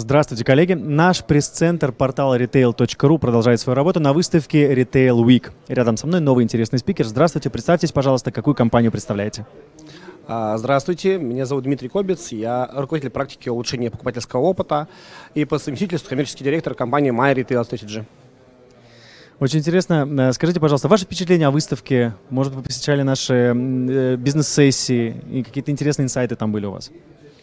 Здравствуйте, коллеги. Наш пресс-центр портала retail.ru продолжает свою работу на выставке Retail Week. Рядом со мной новый интересный спикер. Здравствуйте, представьтесь, пожалуйста, какую компанию представляете? Здравствуйте, меня зовут Дмитрий Кобец, я руководитель практики улучшения покупательского опыта и по совместительству коммерческий директор компании My Retail Strategy. Очень интересно. Скажите, пожалуйста, ваши впечатления о выставке? Может, вы посещали наши бизнес-сессии и какие-то интересные инсайты там были у вас?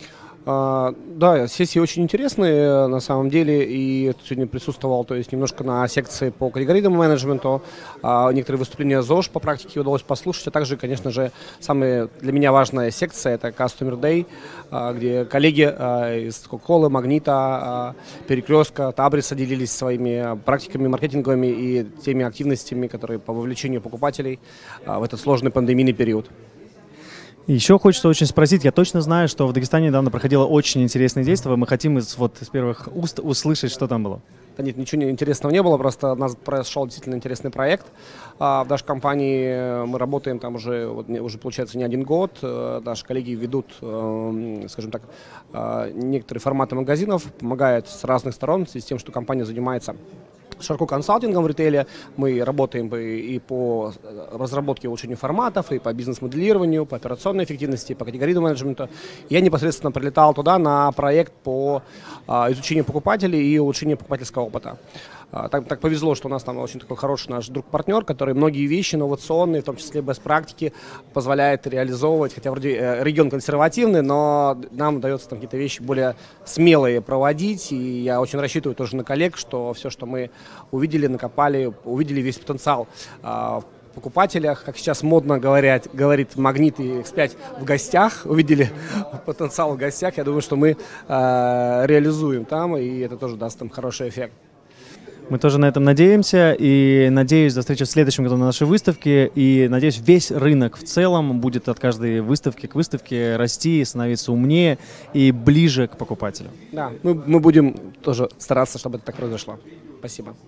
Да, сессии очень интересные на самом деле, и сегодня присутствовал, то есть немножко на секции по категорийному менеджменту, некоторые выступления ЗОЖ по практике удалось послушать, а также, конечно же, самая для меня важная секция — это Customer Day, где коллеги из Coca-Cola, Магнита, Перекрестка, Табриса делились своими практиками маркетинговыми и теми активностями, которые по вовлечению покупателей в этот сложный пандемийный период. Еще хочется очень спросить, я точно знаю, что в Дагестане недавно проходило очень интересное действие, мы хотим из первых уст услышать, что там было. Да нет, ничего интересного не было, просто у нас прошел действительно интересный проект. В нашей компании мы работаем там уже получается не один год. Наши коллеги ведут, скажем так, некоторые форматы магазинов, помогают с разных сторон, в связи с тем, что компания занимается широко консалтингом в ритейле. Мы работаем и по разработке и улучшению форматов, и по бизнес-моделированию, по операционной эффективности, по категорийному менеджменту. Я непосредственно прилетал туда на проект по изучению покупателей и улучшению покупательского опыта. Так повезло, что у нас там очень такой хороший наш друг-партнер, который многие вещи инновационные, в том числе best практики, позволяет реализовывать, хотя вроде регион консервативный, но нам удается там какие-то вещи более смелые проводить, и я очень рассчитываю тоже на коллег, что все, что мы увидели, накопали, увидели весь потенциал в покупателях, как сейчас модно говорит Магнит и X5, в гостях, увидели потенциал в гостях, я думаю, что мы реализуем там, и это тоже даст им хороший эффект. Мы тоже на этом надеемся, и надеюсь до встречи в следующем году на нашей выставке, и надеюсь, весь рынок в целом будет от каждой выставки к выставке расти, становиться умнее и ближе к покупателю. Да, мы будем тоже стараться, чтобы это так произошло. Спасибо.